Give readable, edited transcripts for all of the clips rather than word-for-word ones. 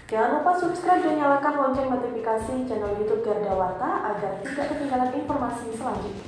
Jangan lupa subscribe dan nyalakan lonceng notifikasi channel YouTube Garda Warta agar tidak ketinggalan informasi selanjutnya.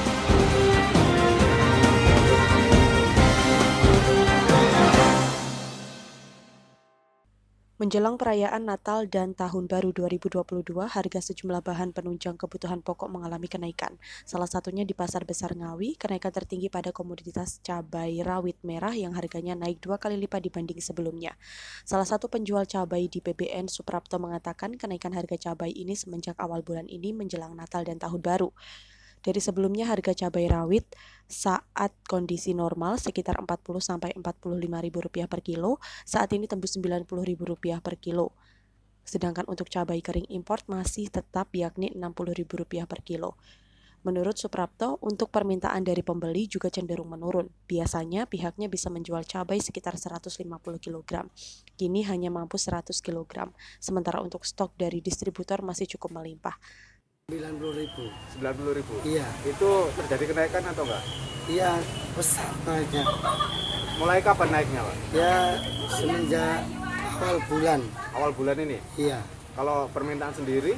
Menjelang perayaan Natal dan Tahun Baru 2022, harga sejumlah bahan penunjang kebutuhan pokok mengalami kenaikan. Salah satunya di Pasar Besar Ngawi, kenaikan tertinggi pada komoditas cabai rawit merah yang harganya naik 2 kali lipat dibanding sebelumnya. Salah satu penjual cabai di PBN, Suprapto, mengatakan kenaikan harga cabai ini semenjak awal bulan ini menjelang Natal dan Tahun Baru. Dari sebelumnya harga cabai rawit saat kondisi normal sekitar Rp40-Rp45.000 per kilo, saat ini tembus Rp90.000 per kilo. Sedangkan untuk cabai kering import masih tetap yakni Rp60.000 per kilo. Menurut Suprapto, untuk permintaan dari pembeli juga cenderung menurun. Biasanya pihaknya bisa menjual cabai sekitar 150 kg. Kini hanya mampu 100 kg, sementara untuk stok dari distributor masih cukup melimpah. 90.000. 90.000? Iya. Itu terjadi kenaikan atau enggak? Iya, besar naiknya. Mulai kapan naiknya, Pak? Ya, semenjak awal bulan. Awal bulan ini? Iya. Kalau permintaan sendiri?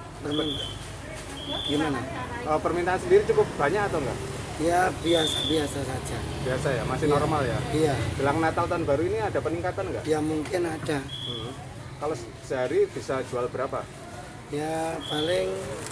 Gimana? Permintaan sendiri cukup banyak atau enggak? Ya, biasa-biasa saja. Biasa ya? Masih Iya. Normal ya? Iya. Jelang Natal Tahun Baru ini ada peningkatan enggak? Ya, mungkin ada. Kalau sehari bisa jual berapa? Ya, paling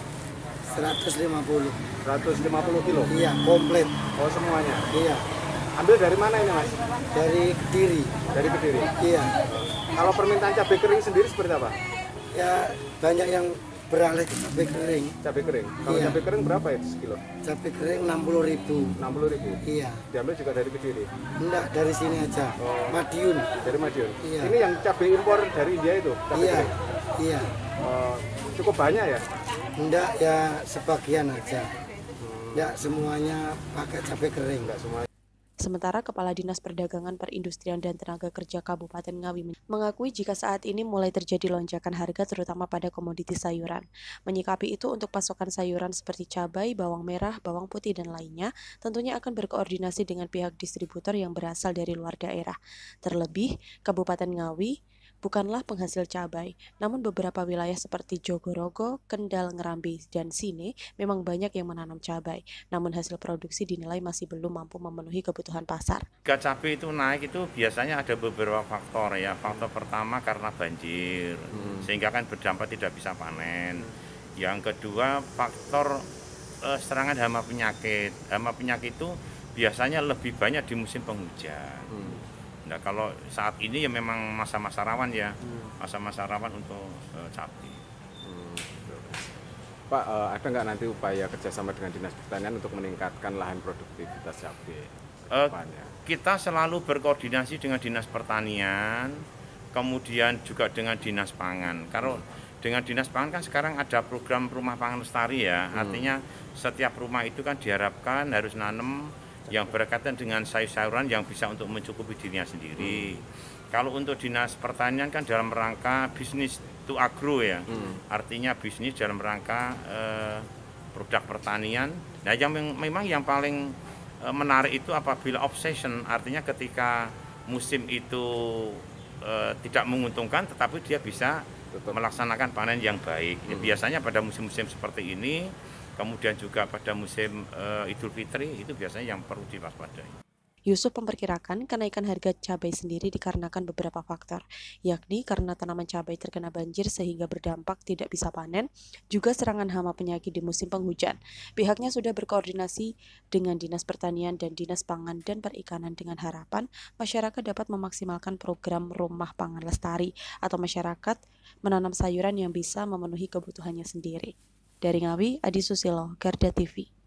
150. 150 kilo? Iya, komplit. Oh, semuanya? Iya. Ambil dari mana ini, Mas? Dari Kediri. Dari Kediri? Iya. Kalau permintaan cabai kering sendiri seperti apa? Ya, banyak yang beralih ke cabai kering. Cabai kering? Kalau Iya. cabai kering berapa itu sekilo? Cabai kering 60.000. 60.000? Iya. Diambil juga dari Kediri? Enggak, dari sini aja. Oh. Madiun. Dari Madiun? Iya. Ini yang cabai impor dari India itu? Cabai Iya. kering? Iya. Cukup banyak ya? Enggak, ya sebagian aja. Enggak semuanya pakai cabai kering. Enggak semua. Sementara Kepala Dinas Perdagangan Perindustrian dan Tenaga Kerja Kabupaten Ngawi mengakui jika saat ini mulai terjadi lonjakan harga terutama pada komoditi sayuran. Menyikapi itu, untuk pasokan sayuran seperti cabai, bawang merah, bawang putih, dan lainnya tentunya akan berkoordinasi dengan pihak distributor yang berasal dari luar daerah. Terlebih, Kabupaten Ngawi bukanlah penghasil cabai, namun beberapa wilayah seperti Jogorogo, Kendal, Ngerambi, dan Sine memang banyak yang menanam cabai, namun hasil produksi dinilai masih belum mampu memenuhi kebutuhan pasar. Harga cabai itu naik itu biasanya ada beberapa faktor ya. Faktor pertama karena banjir, sehingga kan berdampak tidak bisa panen. Yang kedua faktor serangan hama penyakit. Hama penyakit itu biasanya lebih banyak di musim penghujan. Nah, kalau saat ini ya memang masa-masa rawan ya, masa-masa rawan untuk cabai. Pak, ada nggak nanti upaya kerjasama dengan Dinas Pertanian untuk meningkatkan lahan produktivitas cabai? Kita selalu berkoordinasi dengan Dinas Pertanian, kemudian juga dengan Dinas Pangan. Kalau dengan Dinas Pangan kan sekarang ada program Rumah Pangan Lestari ya, artinya setiap rumah itu kan diharapkan harus nanam yang berkaitan dengan sayur-sayuran yang bisa untuk mencukupi dirinya sendiri. Kalau untuk Dinas Pertanian kan dalam rangka bisnis to agro ya, artinya bisnis dalam rangka produk pertanian. Nah, yang memang yang paling menarik itu apabila obsession, artinya ketika musim itu tidak menguntungkan, tetapi dia bisa melaksanakan panen yang baik. Ya, biasanya pada musim-musim seperti ini, kemudian juga pada musim Idul Fitri itu biasanya yang perlu diwaspadai. Yusuf memperkirakan kenaikan harga cabai sendiri dikarenakan beberapa faktor, yakni karena tanaman cabai terkena banjir sehingga berdampak tidak bisa panen, juga serangan hama penyakit di musim penghujan. Pihaknya sudah berkoordinasi dengan Dinas Pertanian dan Dinas Pangan dan Perikanan dengan harapan masyarakat dapat memaksimalkan program Rumah Pangan Lestari atau masyarakat menanam sayuran yang bisa memenuhi kebutuhannya sendiri. Dari Ngawi, Adi Susilo, Garda TV.